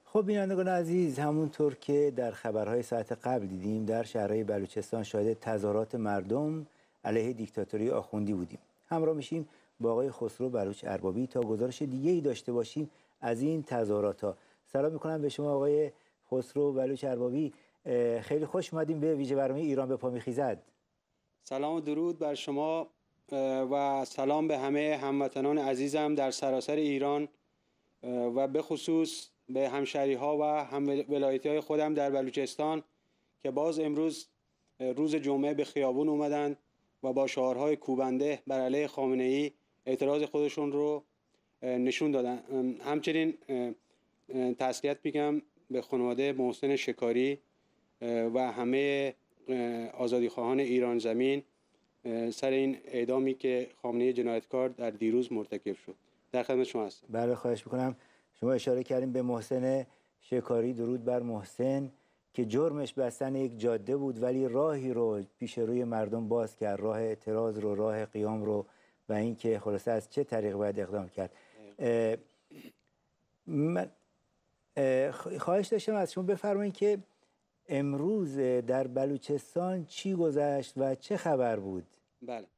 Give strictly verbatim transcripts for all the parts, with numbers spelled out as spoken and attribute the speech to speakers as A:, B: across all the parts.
A: خب بینندگان عزیز، همونطور که در خبرهای ساعت قبل دیدیم، در شهرهای بلوچستان شاهد تظاهرات مردم علیه دیکتاتوری آخوندی بودیم. همراه میشیم با آقای خسرو بلوچ اربابی تا گزارش دیگه ای داشته باشیم از این تظاهرات ها. سلام میکنم به شما آقای خسرو بلوچ اربابی. خیلی خوش اومدیم به ویژه برنامه ایران به پا میخیزد.
B: سلام و درود بر شما و سلام به همه هموطنان عزیزم در سراسر ایران و به خصوص به همشهری ها و هم ولایتی های خودم در بلوچستان که باز امروز روز جمعه به خیابون اومدن و با شعارهای کوبنده بر علیه خامنه ای اعتراض خودشون رو نشون دادن. همچنین تسلیت میگم به خانواده محسن شکاری و همه آزادیخواهان ایران زمین سر این اعدامی که خامنه جنایتکار در دیروز مرتکب شد. در خدمت شما هستم.
A: بله، خواهش میکنم. شما اشاره کردیم به محسن شکاری. درود بر محسن که جرمش بستن یک جاده بود ولی راهی رو پیش روی مردم باز کرد، راه اعتراض رو، راه قیام رو، و اینکه خلاصه از چه طریق باید اقدام کرد. من خواهش داشتم از شما بفرمایید که امروز در بلوچستان چی گذشت و چه خبر بود؟
B: بله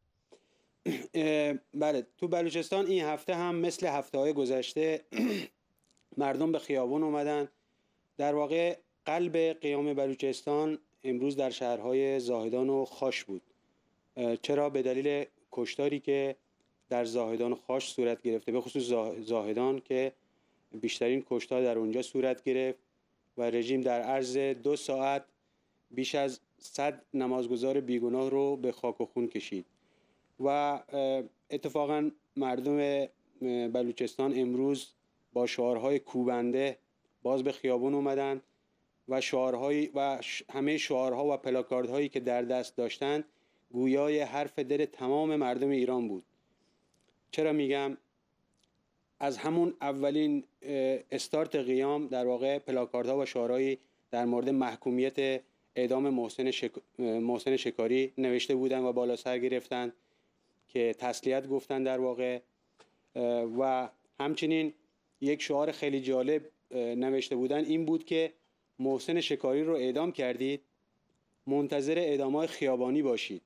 B: بله تو بلوچستان این هفته هم مثل هفته های گذشته مردم به خیابون اومدن. در واقع قلب قیام بلوچستان امروز در شهرهای زاهدان و خاش بود. چرا؟ به دلیل کشتاری که در زاهدان و خاش صورت گرفته، به خصوص زاهدان که بیشترین کشتار در اونجا صورت گرفت و رژیم در عرض دو ساعت بیش از صد نمازگزار بیگناه رو به خاک و خون کشید. و اتفاقا مردم بلوچستان امروز با شعارهای کوبنده باز به خیابون اومدن و شعارهای و همه شعارها و پلاکاردهایی که در دست داشتند گویای حرف دل تمام مردم ایران بود. چرا میگم؟ از همون اولین استارت قیام در واقع پلاکاردها و شعارهایی در مورد محکومیت اعدام محسن, شک... محسن شکاری نوشته بودن و بالا سر گرفتن که تسلیت گفتن در واقع. و همچنین یک شعار خیلی جالب نوشته بودن، این بود که محسن شکاری رو اعدام کردید، منتظر اعدام‌های خیابانی باشید.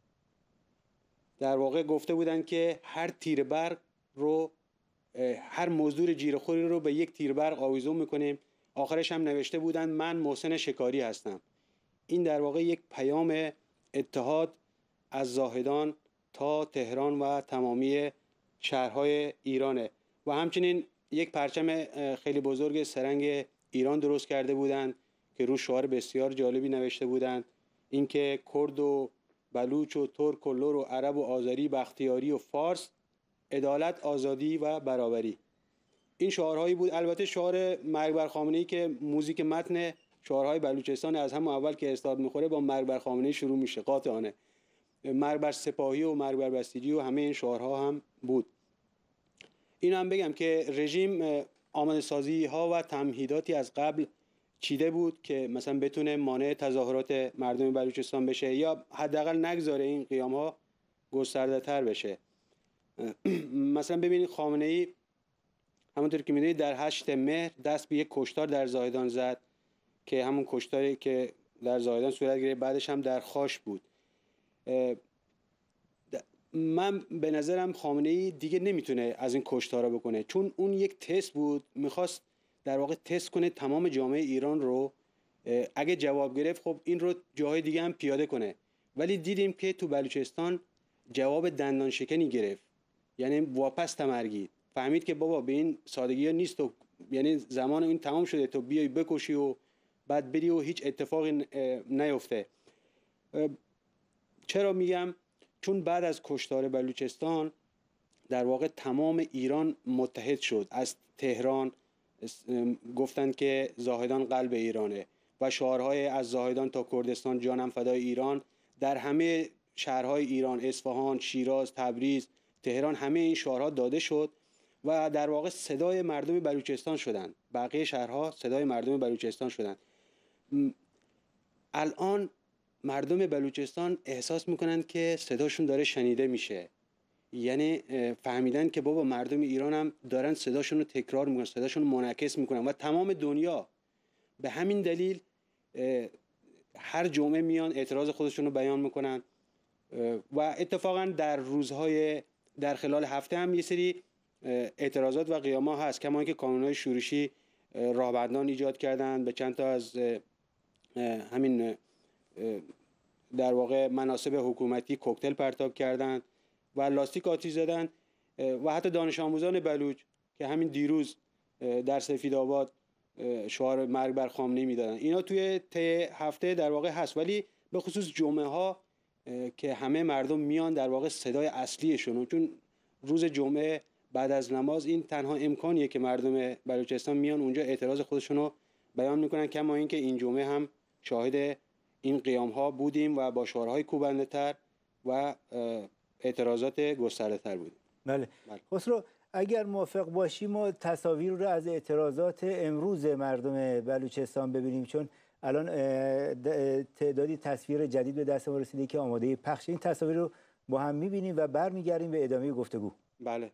B: در واقع گفته بودن که هر تیر برق رو، هر مزدور جیره‌خوری رو به یک تیر برق آویزون میکنیم. آخرش هم نوشته بودن من محسن شکاری هستم. این در واقع یک پیام اتحاد از زاهدان تا تهران و تمامی شهرهای ایرانه. و همچنین یک پرچم خیلی بزرگ سرنگ ایران درست کرده بودند که روش شعار بسیار جالبی نوشته بودند، اینکه کرد و بلوچ و ترک و لر و عرب و آذری، بختیاری و فارس، عدالت، آزادی و برابری. این شعارهایی بود. البته شعار مرگ بر خامنه‌ای که موزیک متن شعارهای بلوچستان از همون اول که استاد میخوره با مرگ بر خامنه‌ای شروع میشه، قاطعانه. مرگ بر سپاهی و مرگ بر بسیجی و همه این شعارها هم بود. این هم بگم که رژیم آماده سازی ها و تمهیداتی از قبل چیده بود که مثلا بتونه مانع تظاهرات مردم بلوچستان بشه یا حداقل نگذاره این قیام ها گسترده تر بشه. مثلا ببینید خامنه ای همونطور که میدونید در هشت مهر دست به یک کشتار در زاهدان زد که همون کشتاری که در زاهدان صورت گرفت بعدش هم در خاش بود. من به نظرم خامنه ای دیگه نمیتونه از این کشتارا بکنه، چون اون یک تست بود، میخواست در واقع تست کنه تمام جامعه ایران رو. اگه جواب گرفت خب این رو جاهای دیگه هم پیاده کنه، ولی دیدیم که تو بلوچستان جواب دندان شکنی گرفت، یعنی واپس تمرگید. فهمید که بابا به این سادگی ها نیست، تو یعنی زمان این تمام شده تو بیای بکشی و بعد بری و هیچ اتفاقی نیفته. چرا میگم؟ چون بعد از کشتار بلوچستان در واقع تمام ایران متحد شد. از تهران گفتن که زاهدان قلب ایرانه و شعارهای از زاهدان تا کردستان جانم فدای ایران در همه شهرهای ایران، اصفهان، شیراز، تبریز، تهران، همه این شعارها داده شد و در واقع صدای مردم بلوچستان شدند. بقیه شهرها صدای مردم بلوچستان شدند. الان مردم بلوچستان احساس میکنند که صداشون داره شنیده میشه. یعنی فهمیدن که بابا مردم ایران هم دارن صداشون رو تکرار میکنن، صداشون رو منعکس میکنن و تمام دنیا به همین دلیل هر جمعه میان اعتراض خودشون رو بیان میکنن. و اتفاقا در روزهای در خلال هفته هم یه سری اعتراضات و قیام‌ها هست، کما اینکه کانون‌های شورشی راهبندان ایجاد کردن، به چند تا از همین در واقع مناصب حکومتی کوکتل پرتاب کردن و لاستیک آتش زدن و حتی دانش آموزان بلوچ که همین دیروز در سفیدآباد شعار مرگ بر خامنه‌ای میدادن. اینا توی طی هفته در واقع هست، ولی به خصوص جمعه ها که همه مردم میان در واقع صدای اصلیشون، چون روز جمعه بعد از نماز این تنها امکانیه که مردم بلوچستان میان اونجا اعتراض خودشون رو بیان میکنن. کما اینکه این جمعه هم شاهد این قیام ها بودیم و با شعارهای کوبنده تر و اعتراضات گسترده تر بودیم.
A: بله. خسرو اگر موافق باشی ما تصاویر رو از اعتراضات امروز مردم بلوچستان ببینیم، چون الان تعدادی تصویر جدید به دست ما رسیده که آماده پخش. این تصاویر رو با هم می‌بینیم و برمیگردیم به ادامه گفتگو.
B: بله.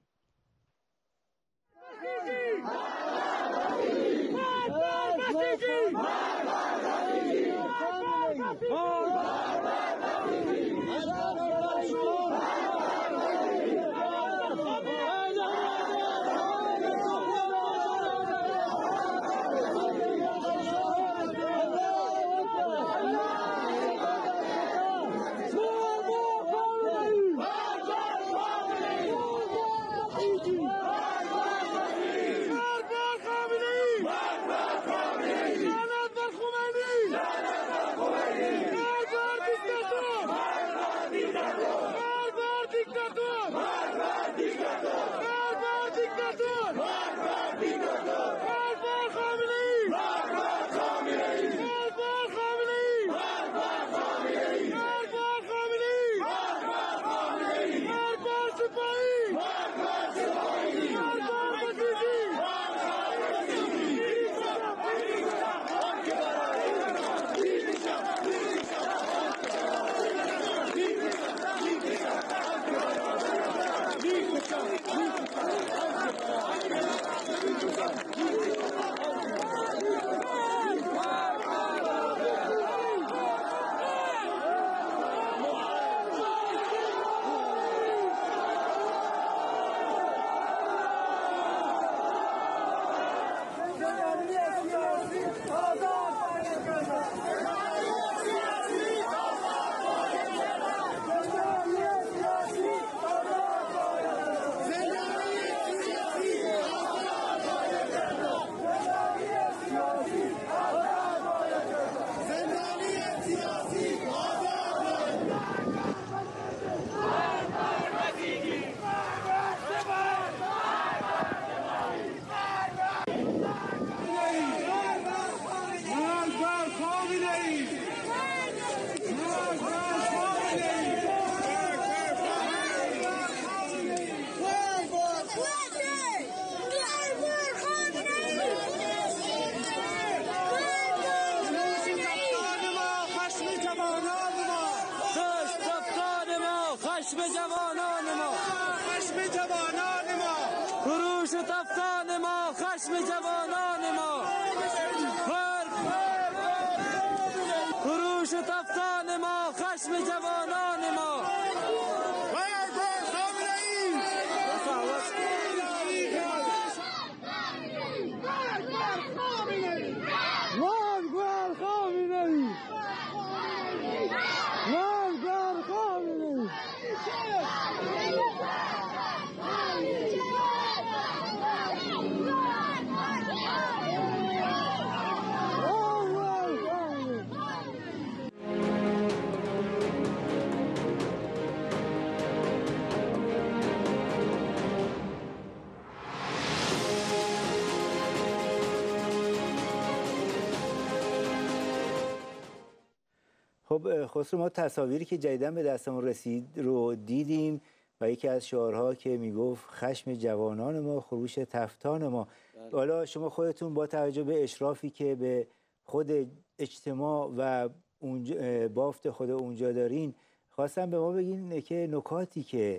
A: خب خسرو ما تصاویری که جدیداً به دستمون رسید رو دیدیم و یکی از شعارها که میگفت خشم جوانان ما خروش تفتان ما. حالا شما خودتون با توجه به اشرافی که به خود اجتماع و اونجا بافت خود اونجا دارین، خواستم به ما بگین که نکاتی که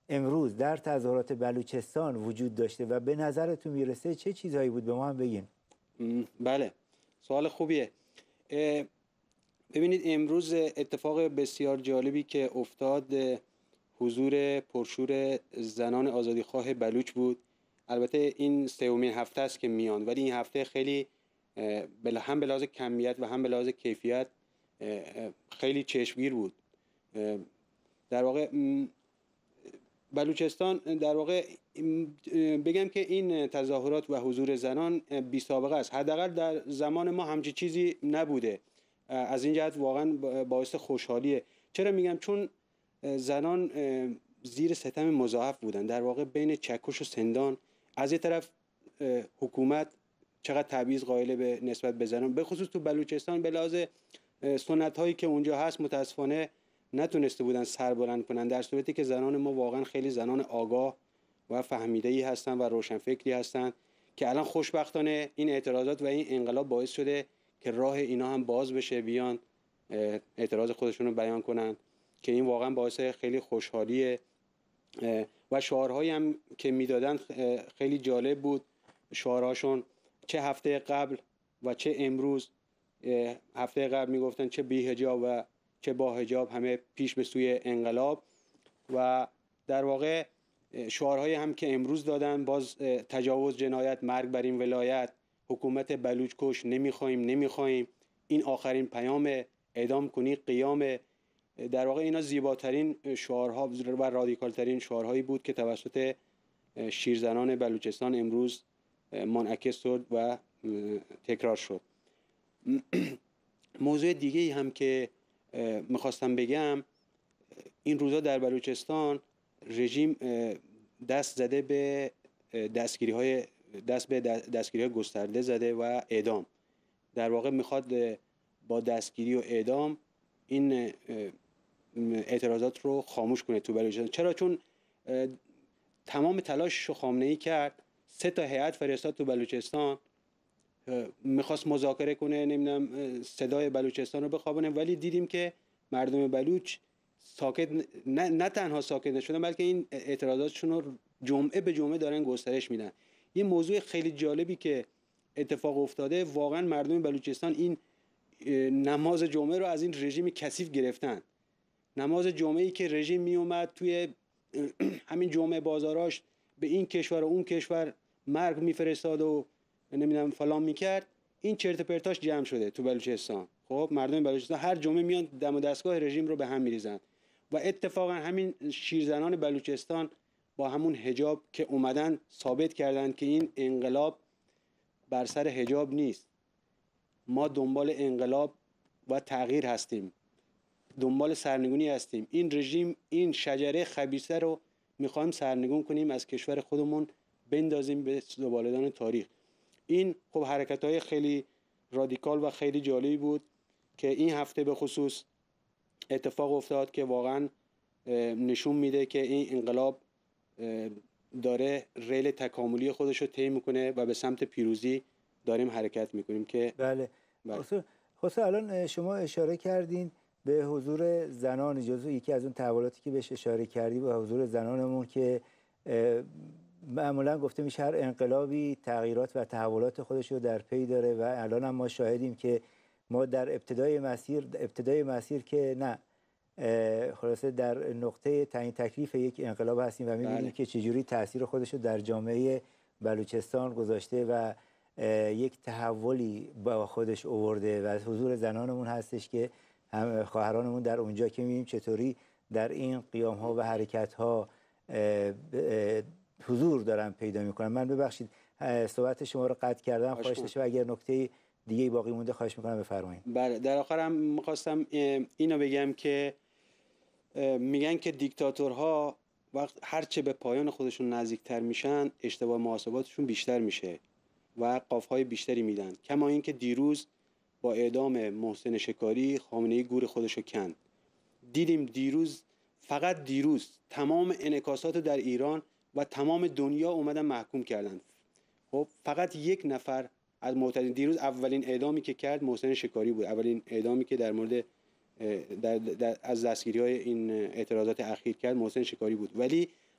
A: امروز در تظاهرات بلوچستان وجود داشته و به نظرتون میرسه چه چیزهایی بود؟ به ما هم بگین.
B: بله، سوال خوبیه. ببینید امروز اتفاق بسیار جالبی که افتاد حضور پرشور زنان آزادیخواه بلوچ بود. البته این سومین هفته است که میان، ولی این هفته خیلی هم به لحاظ کمیت و هم به لحاظ کیفیت خیلی چشمگیر بود. در واقع بلوچستان، در واقع بگم که این تظاهرات و حضور زنان بی سابقه است. حداقل در زمان ما همچین چیزی نبوده. از این جهت واقعا باعث خوشحالیه. چرا میگم؟ چون زنان زیر ستم مضاعف بودن، در واقع بین چکش و سندان. از یه طرف حکومت چقدر تبعیض قائل به نسبت به زنان، به خصوص تو بلوچستان به لحاظ سنت هایی که اونجا هست متاسفانه نتونسته بودن سر بلند کنن، در صورتی که زنان ما واقعا خیلی زنان آگاه و فهمیده‌ای هستن و روشنفکری هستن که الان خوشبختانه این اعتراضات و این انقلاب باعث شده که راه اینا هم باز بشه، بیان اعتراض خودشون رو بیان کنن، که این واقعا باعث خیلی خوشحالیه. و شعارهایی هم که میدادن خیلی جالب بود. شعارهاشون چه هفته قبل و چه امروز. هفته قبل میگفتن چه بی حجاب و چه با حجاب همه پیش به سوی انقلاب. و در واقع شعارهایی هم که امروز دادن باز تجاوز، جنایت، مرگ بر این ولایت، حکومت بلوچ کش، نمیخوایم نمیخوایم، این آخرین پیام، اعدام کنی قیام. در واقع اینا زیباترین شعارها و رادیکالترین شعارهایی بود که توسط شیرزنان بلوچستان امروز منعکس شد و تکرار شد. موضوع دیگه‌ای هم که میخواستم بگم، این روزا در بلوچستان رژیم دست زده به دستگیری های دست به دستگیری های گسترده زده و اعدام. در واقع میخواد با دستگیری و اعدام این اعتراضات رو خاموش کنه تو بلوچستان. چرا؟ چون تمام تلاشش رو خامنه‌ای کرد، سه تا هیئت فرستاد تو بلوچستان، میخواست مذاکره کنه، نمیدونم صدای بلوچستان رو بخوابونه، ولی دیدیم که مردم بلوچ ساکت نه, نه تنها ساکت نشدن، بلکه این اعتراضاتشون رو جمعه به جمعه دارن گسترش میدن. یه موضوع خیلی جالبی که اتفاق افتاده، واقعا مردم بلوچستان این نماز جمعه رو از این رژیم کثیف گرفتن. نماز جمعه‌ای که رژیم می اومد توی همین جمعه بازاراش به این کشور و اون کشور مرگ میفرستاد و نمیدونم فلان میکرد، این چرت و پرتاش جمع شده تو بلوچستان. خب مردم بلوچستان هر جمعه میان دم و دستگاه رژیم رو به هم میریزن. و اتفاقا همین شیرزنان بلوچستان با همون حجاب که اومدن ثابت کردن که این انقلاب بر سر حجاب نیست. ما دنبال انقلاب و تغییر هستیم، دنبال سرنگونی هستیم. این رژیم، این شجره خبیثه رو میخوایم سرنگون کنیم، از کشور خودمون بندازیم به زباله‌دان تاریخ. این خب حرکت‌های خیلی رادیکال و خیلی جالبی بود که این هفته به خصوص اتفاق افتاد که واقعا نشون میده که این انقلاب داره ریل تکاملی خودش رو طی میکنه و به سمت پیروزی داریم حرکت میکنیم. که
A: بله. بله. خصوصا الان شما اشاره کردین به حضور زنان، جزو یکی از اون تحولاتی که بهش اشاره کردی و حضور زنانمون که معمولا گفته میشه هر انقلابی تغییرات و تحولات خودش رو در پی داره و الان هم ما شاهدیم که ما در ابتدای مسیر ابتدای مسیر که نه خلاصه در نقطه تعیین تکلیف یک انقلاب هستیم و می‌بینیم که چجوری تاثیر خودش رو در جامعه بلوچستان گذاشته و یک تحولی با خودش آورده و حضور زنانمون هستش که هم خواهرانمون در اونجا که می‌بینیم چطوری در این قیام‌ها و حرکت‌ها حضور دارن پیدا میکنن. من ببخشید صحبت شما رو قطع کردم، خواهش داشتم اگر نکته دیگه باقی مونده خواهش میکنم بفرمایید.
B: بله، در آخرم میخواستم اینو بگم که میگن که دیکتاتورها وقت هرچه به پایان خودشون نزدیکتر میشن اشتباه محاسباتشون بیشتر میشه و قافهای بیشتری میدن. کما اینکه دیروز با اعدام محسن شکاری خامنه‌ای گور خودشو کند. دیدیم دیروز، فقط دیروز تمام انعکاسات در ایران و تمام دنیا اومدن محکوم کردن. خب فقط یک نفر از معترضین، دیروز اولین اعدامی که کرد محسن شکاری بود، اولین اعدامی که در مورد در در از دستگیری‌های این اعتراضات اخیر کرد محسن شکاری بود. ولی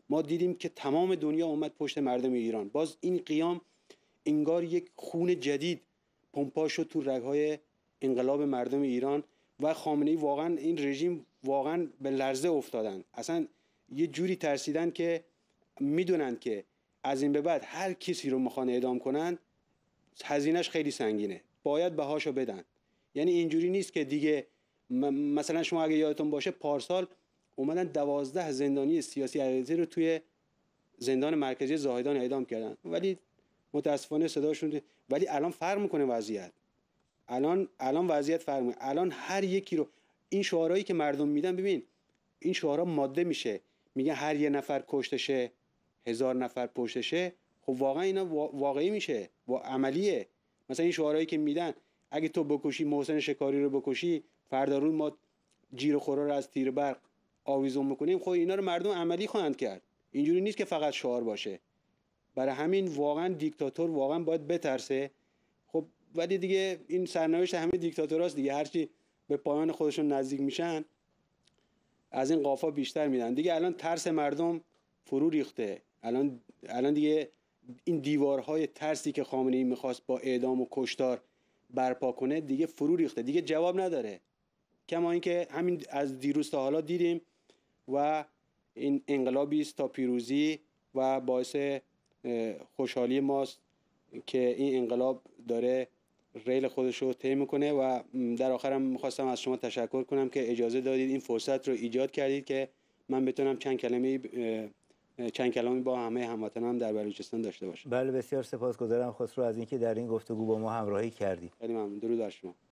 B: ما دیدیم که تمام دنیا اومد پشت مردم ایران. باز این قیام انگار یک خون جدید پمپا شد تو رگ‌های انقلاب مردم ایران و خامنه‌ای واقعا این رژیم واقعا به لرزه افتادن. اصلا یه جوری ترسیدن که میدونن که از این به بعد هر کسی رو میخوان اعدام کنن هزینه‌اش خیلی سنگینه، باید بهاشو بدن. یعنی اینجوری نیست که دیگه مثلا شما اگه یادتون باشه پارسال اومدن دوازده زندانی سیاسی عقیدتی رو توی زندان مرکزی زاهدان اعدام کردن، ولی متاسفانه صداشون، ولی الان فرق میکنه وضعیت. الان الان وضعیت فرق میکنه. الان هر یکی رو این شعارهایی که مردم میدن، ببین این شعارها ماده میشه، میگه هر یه نفر کشتشه هزار نفر پشتشه. خب واقعا اینا واقعی میشه و عملیه. مثلا این شعارهایی که میدن اگه تو بکشی محسن شکاری رو بکشی فردا روز ما جیر و خورا رو از تیر برق آویزون میکنیم، خب اینا رو مردم عملی خواهند کرد. اینجوری نیست که فقط شعار باشه. برای همین واقعا دیکتاتور واقعا باید بترسه. خب ولی دیگه این سرنوشت همه دیکتاتوراست دیگه، هرچی به پایان خودشون نزدیک میشن از این قافا بیشتر میدن دیگه. الان ترس مردم فرو ریخته. الان الان دیگه این دیوارهای ترسی که خامنه‌ای میخواست با اعدام و کشتار برپا کنه دیگه فرو ریخته، دیگه جواب نداره. کما اینکه همین از دیروز تا حالا دیدیم و این انقلابی است تا پیروزی و باعث خوشحالی ماست که این انقلاب داره ریل خودش رو طی میکنه. و در آخرم میخواستم از شما تشکر کنم که اجازه دادید این فرصت رو ایجاد کردید که من بتونم چند کلمه چند کلامی با همه هموطنان در بلوچستان داشته باشم.
A: بله بسیار سپاسگزارم خسرو از اینکه در این گفتگو با ما همراهی کردید.
B: خیلی ممنون. درود بر شما.